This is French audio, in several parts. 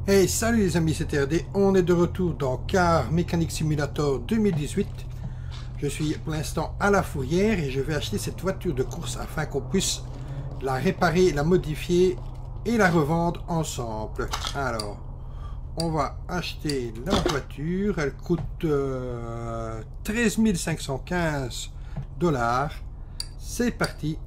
Hey, salut les amis, c'est RD, on est de retour dans Car Mechanic Simulator 2018. Je suis pour l'instant à la fourrière et je vais acheter cette voiture de course afin qu'on puisse la réparer, la modifier et la revendre ensemble. Alors, on va acheter la voiture, elle coûte 13 515 $. C'est parti.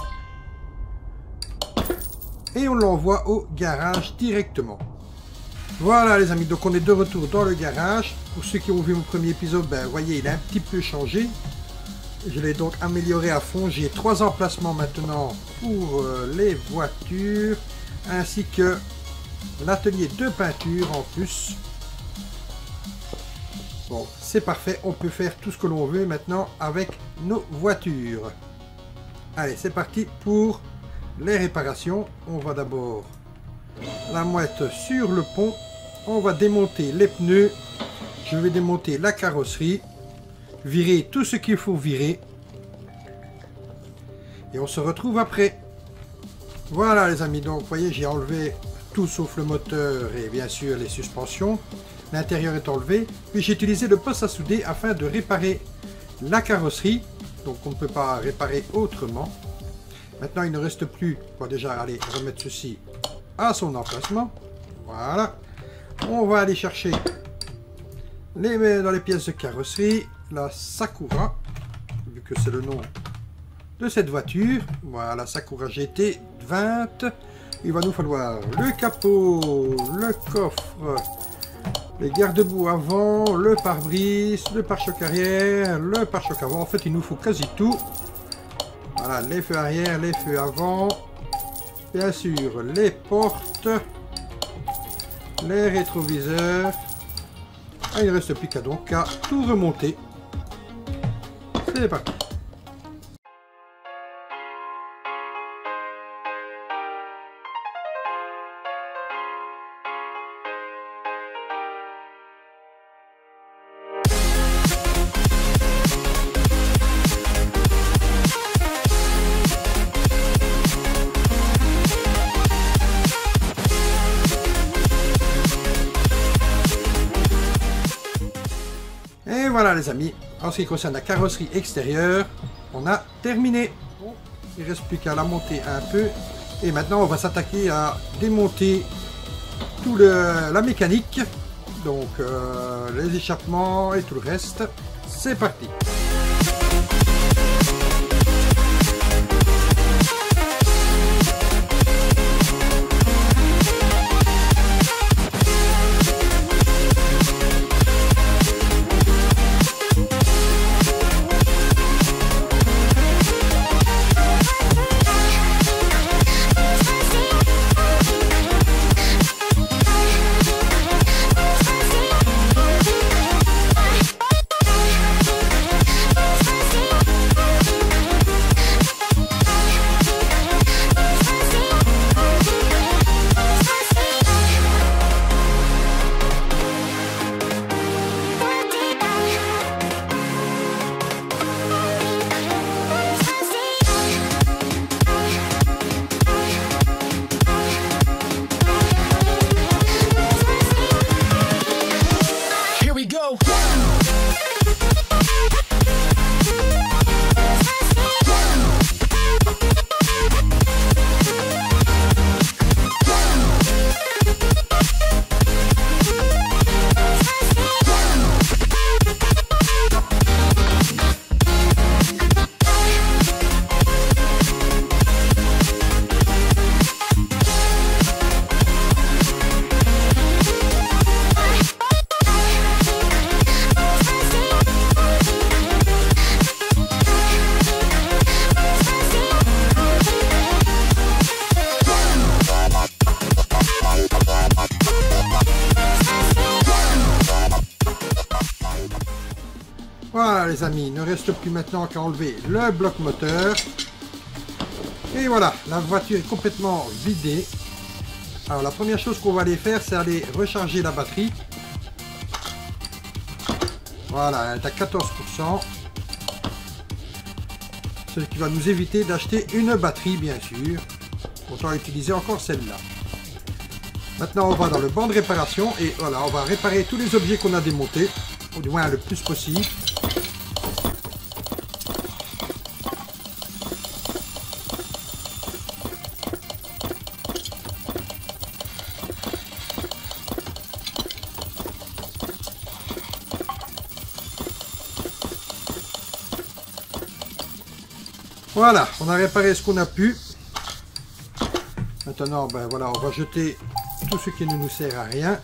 Et on l'envoie au garage directement. Voilà les amis, donc on est de retour dans le garage. Pour ceux qui ont vu mon premier épisode, ben vous voyez, il a un petit peu changé. Je l'ai donc amélioré à fond. J'ai 3 emplacements maintenant pour les voitures, ainsi que l'atelier de peinture en plus. Bon, c'est parfait, on peut faire tout ce que l'on veut maintenant avec nos voitures. Allez, c'est parti pour les réparations. On va d'abord la mettre sur le pont. On va démonter les pneus. Je vais démonter la carrosserie. Virer tout ce qu'il faut virer. Et on se retrouve après. Voilà les amis. Donc vous voyez, j'ai enlevé tout sauf le moteur et bien sûr les suspensions. L'intérieur est enlevé. Puis j'ai utilisé le poste à souder afin de réparer la carrosserie. Donc on ne peut pas réparer autrement. Maintenant il ne reste plus. On va déjà aller remettre ceci à son emplacement. Voilà. On va aller chercher dans les pièces de carrosserie la Sakura, vu que c'est le nom de cette voiture. Voilà, Sakura GT 20. Il va nous falloir le capot, le coffre, les garde-boue avant, le pare-brise, le pare-choc arrière, le pare-choc avant. En fait, il nous faut quasi tout. Voilà, les feux arrière, les feux avant. Bien sûr, les portes, les rétroviseurs. Ah, il ne reste plus qu'à donc à tout remonter. C'est parti. Et voilà les amis, en ce qui concerne la carrosserie extérieure, on a terminé. Il ne reste plus qu'à la monter un peu. Et maintenant on va s'attaquer à démonter tout la mécanique. Donc les échappements et tout le reste. C'est parti. Voilà les amis, il ne reste plus maintenant qu'à enlever le bloc moteur. Et voilà, la voiture est complètement vidée. Alors la première chose qu'on va aller faire, c'est aller recharger la batterie. Voilà, elle est à 14%. Ce qui va nous éviter d'acheter une batterie, bien sûr. Autant utiliser encore celle-là. Maintenant, on va dans le banc de réparation et voilà, on va réparer tous les objets qu'on a démontés, au moins le plus possible. Voilà, on a réparé ce qu'on a pu. Maintenant, ben voilà, on va jeter tout ce qui ne nous sert à rien.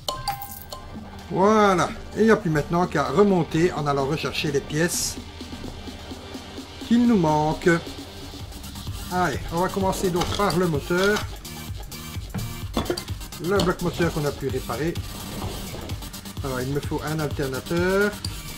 Voilà, et il n'y a plus maintenant qu'à remonter en allant rechercher les pièces qu'il nous manque. Allez, on va commencer donc par le moteur. Le bloc moteur qu'on a pu réparer. Alors, il me faut un alternateur.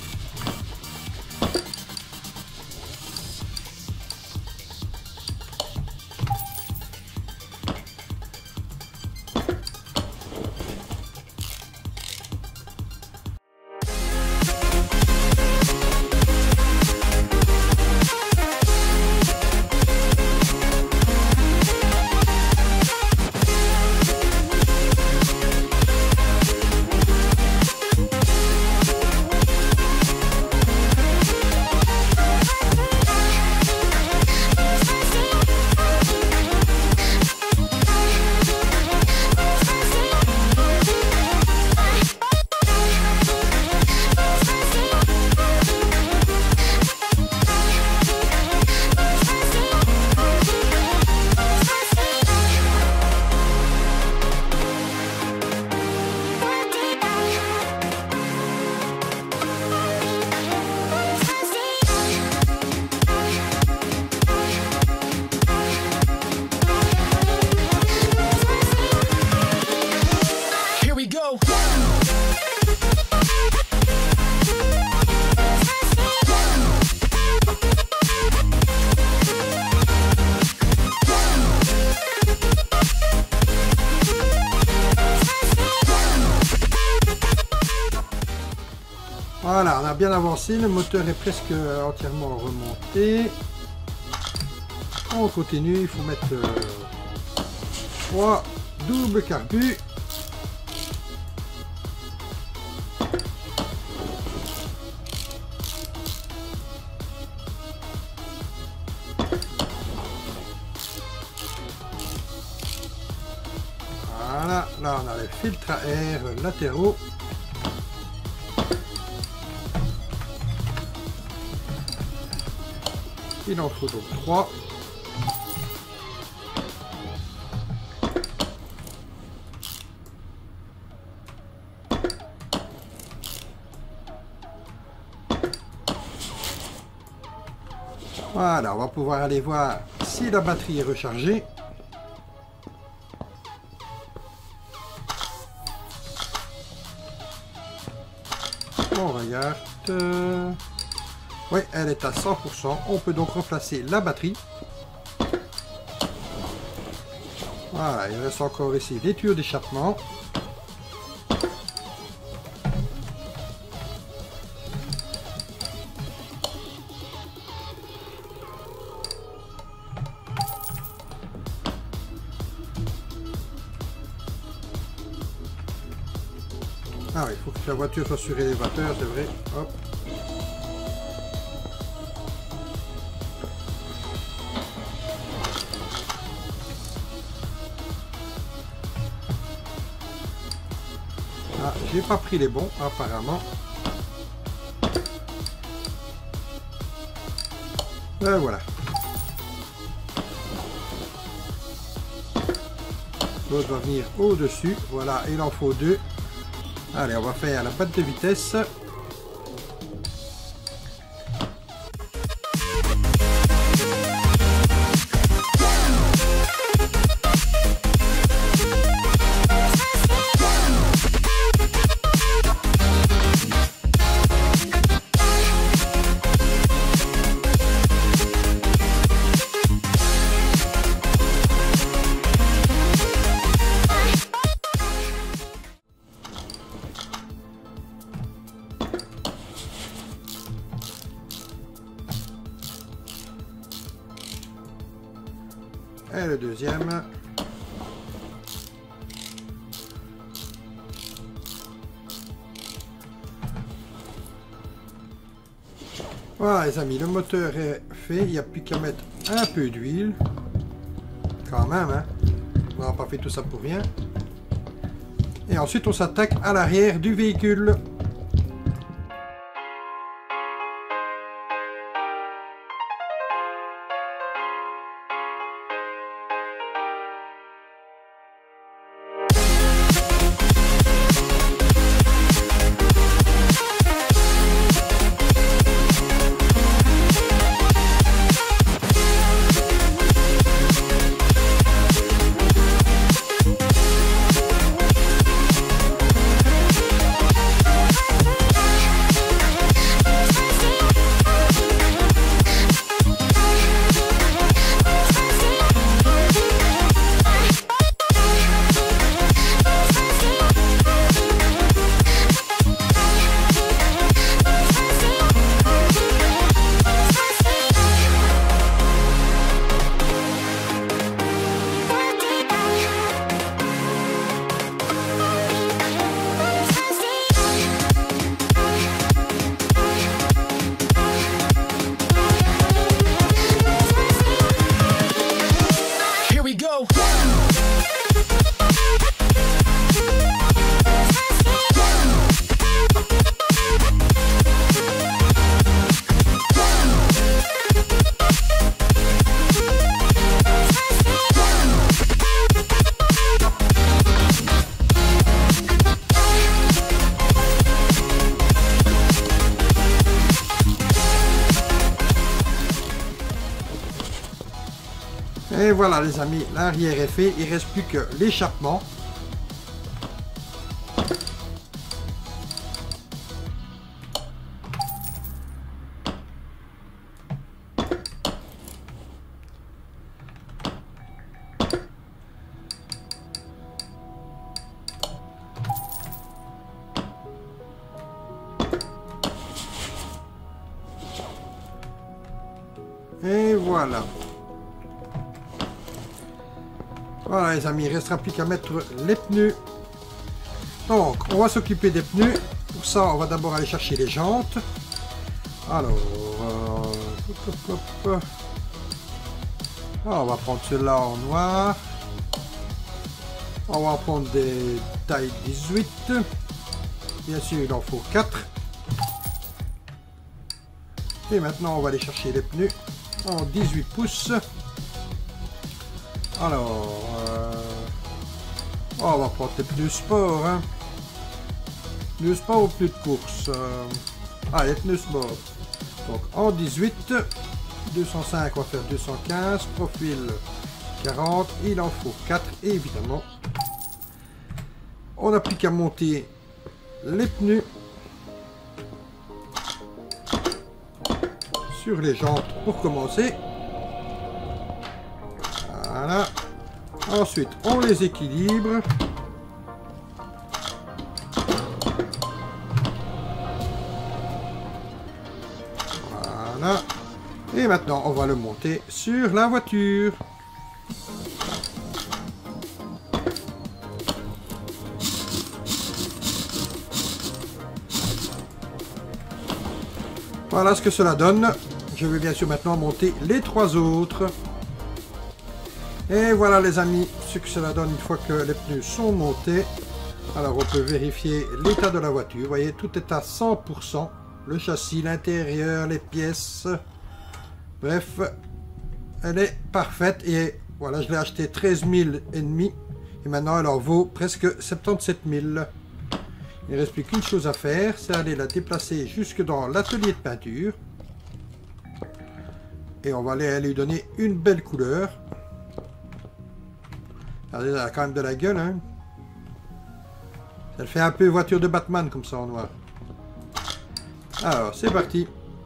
Voilà, on a bien avancé, le moteur est presque entièrement remonté. On continue, il faut mettre 3 doubles carbus. Voilà, là on a les filtres à air latéraux. Il en faut donc 3. Voilà, on va pouvoir aller voir si la batterie est rechargée. On regarde. Oui, elle est à 100%. On peut donc remplacer la batterie. Voilà, il reste encore ici des tuyaux d'échappement. Ah oui, il faut que la voiture soit sur élévateur, c'est vrai. Hop. Ah, j'ai pas pris les bons, apparemment. Et voilà. L'autre va venir au-dessus. Voilà, il en faut 2. Allez, on va faire la boîte de vitesse. Et le deuxième. Voilà les amis, le moteur est fait, il n'y a plus qu'à mettre un peu d'huile. Quand même, hein. On n'a pas fait tout ça pour rien. Et ensuite on s'attaque à l'arrière du véhicule. Et voilà les amis, l'arrière est fait, il ne reste plus que l'échappement. Et voilà. Voilà les amis, il ne restera plus qu'à mettre les pneus. Donc, on va s'occuper des pneus. Pour ça, on va d'abord aller chercher les jantes. Alors, on va prendre ceux-là en noir. On va prendre des tailles 18. Bien sûr, il en faut 4. Et maintenant, on va aller chercher les pneus en 18 pouces. Alors, on va prendre des pneus sport, hein. Pneus sport ou pneus de course. Les pneus sport. Donc en 18, 205, on va faire 215, profil 40, il en faut 4, et évidemment, on n'a plus qu'à monter les pneus sur les jantes pour commencer. Voilà. Ensuite, on les équilibre. Voilà. Et maintenant, on va le monter sur la voiture. Voilà ce que cela donne. Je vais bien sûr maintenant monter les 3 autres. Et voilà les amis, ce que cela donne une fois que les pneus sont montés. Alors on peut vérifier l'état de la voiture. Vous voyez, tout est à 100%. Le châssis, l'intérieur, les pièces. Bref, elle est parfaite. Et voilà, je l'ai acheté 13 000 et demi. Et maintenant elle en vaut presque 77 000. Il ne reste plus qu'une chose à faire, c'est aller la déplacer jusque dans l'atelier de peinture. Et on va aller lui donner une belle couleur. Regardez, elle a quand même de la gueule, hein. Elle fait un peu voiture de Batman comme ça en noir. Alors, c'est parti.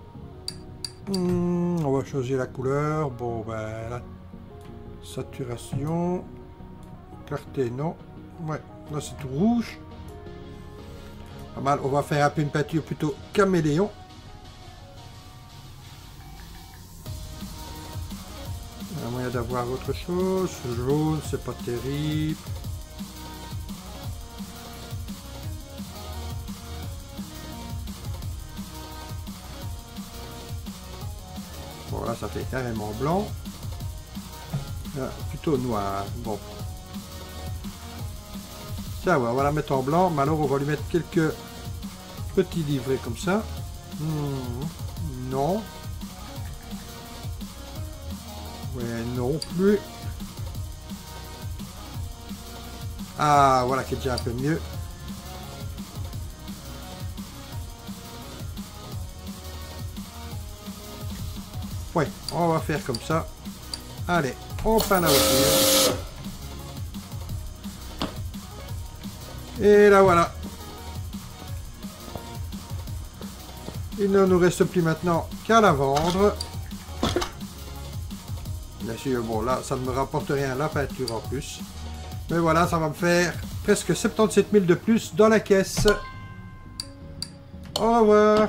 On va changer la couleur. Bon, ben, la saturation. Clarté, non. Ouais, là c'est tout rouge. Pas mal. On va faire un peu une peinture plutôt caméléon. Il y a moyen d'avoir autre chose. Jaune, c'est pas terrible. c'était carrément blanc. Ah, plutôt noir. Bon. Tiens, ouais, on va la mettre en blanc, mais alors on va lui mettre quelques petits livrets comme ça. Non. Ouais, non plus. Ah, voilà qui est déjà un peu mieux. Ouais, on va faire comme ça. Allez, on peint la voiture. Et là voilà. Il ne nous reste plus maintenant qu'à la vendre. Bien sûr, bon là, ça ne me rapporte rien la peinture en plus. Mais voilà, ça va me faire presque 77 000 de plus dans la caisse. Au revoir.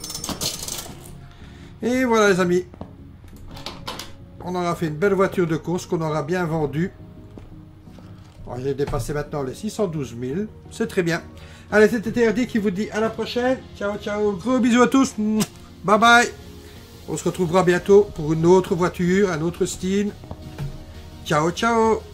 Et voilà les amis. On aura fait une belle voiture de course qu'on aura bien vendue. Bon, j'ai dépassé maintenant les 612 000. C'est très bien. Allez, c'était TRD qui vous dit à la prochaine. Ciao, ciao. Gros bisous à tous. Bye bye. On se retrouvera bientôt pour une autre voiture, un autre style. Ciao, ciao.